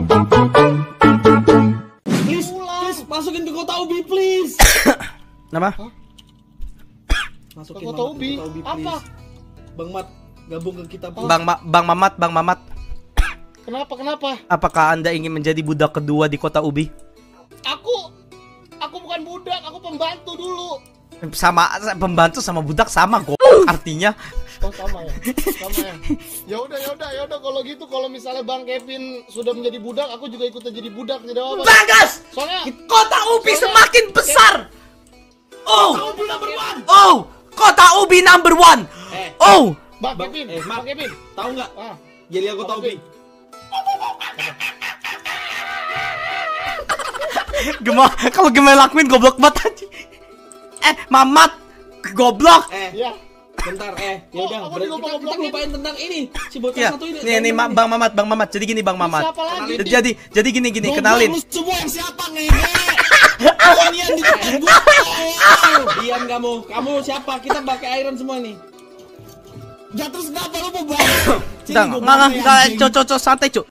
Please, masukin ke kota ubi, please. Nama? Masukin kota ubi. Apa? Bang Mat, gabung ke kita. Bang Mamat. Kenapa? Apakah Anda ingin menjadi budak kedua di kota ubi? Aku bukan budak, aku pembantu dulu. Sama pembantu sama budak sama kok artinya. Oh sama ya. Ya udah kalau gitu, kalau misalnya Bang Kevin sudah menjadi budak, aku juga ikut jadi budak, tidak apa-apa. Bagus. Soalnya Kota ubi semakin besar. Kota ubi number 1. Kota ubi number 1. Bang Kevin, tahu nggak? Jadi kota ubi. Kalau gimana lakuin goblok banget aja. Mamat goblok. Ya. Bentar, ya udah. Kita lupain tentang ini. Si bocah Ya, satu ini. nih Bang Mamat. Jadi gini Bang Mamat. Siapa lagi? Jadi gini kenalin. Lu semua yang siapa ngehe? Kalian di gua. Diam kamu. Kamu siapa? Kita pakai iron semua nih. Ya terus kenapa lu mau bang? Enggak, santai, Cuk.